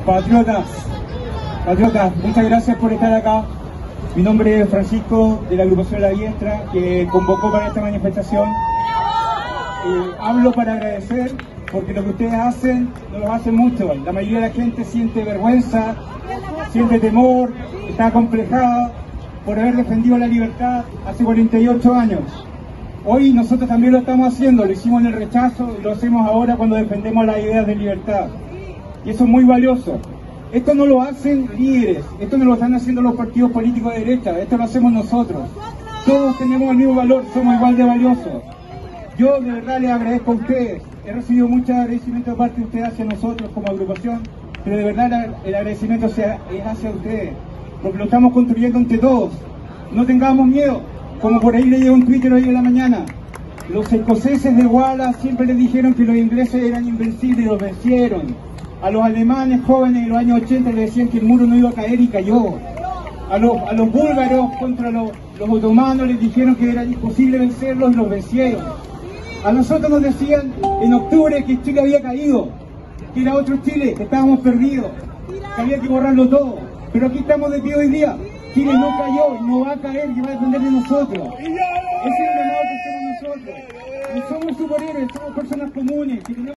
Patriotas, muchas gracias por estar acá. Mi nombre es Francisco, de la agrupación La Diestra, que convocó para esta manifestación. Hablo para agradecer, porque lo que ustedes hacen, no lo hacen mucho. La mayoría de la gente siente vergüenza, siente temor, está acomplejada por haber defendido la libertad hace 48 años. Hoy nosotros también lo estamos haciendo, lo hicimos en el rechazo y lo hacemos ahora cuando defendemos las ideas de libertad. Y eso es muy valioso. Esto no lo hacen líderes, esto no lo están haciendo los partidos políticos de derecha, esto lo hacemos nosotros. Todos tenemos el mismo valor, somos igual de valiosos. Yo de verdad les agradezco a ustedes, he recibido mucho agradecimiento de parte de ustedes hacia nosotros como agrupación, pero de verdad el agradecimiento es hacia ustedes, porque lo estamos construyendo entre todos. No tengamos miedo, como por ahí leí un Twitter hoy en la mañana. Los escoceses de Wallace siempre les dijeron que los ingleses eran invencibles y los vencieron. A los alemanes jóvenes de los años 80 les decían que el muro no iba a caer y cayó. A los búlgaros contra los otomanos les dijeron que era imposible vencerlos y los vencieron. A nosotros nos decían en octubre que Chile había caído, que era otro Chile, que estábamos perdidos, que había que borrarlo todo. Pero aquí estamos de pie hoy día. Chile no cayó, no va a caer y va a depender de nosotros. Ese es el llamado que hacemos nosotros. No somos superhéroes, somos personas comunes.